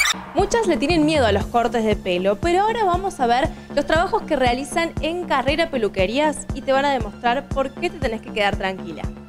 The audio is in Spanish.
Muchas le tienen miedo a los cortes de pelo, pero ahora vamos a ver los trabajos que realizan en Carrera Peluquerías y te van a demostrar por qué te tenés que quedar tranquila.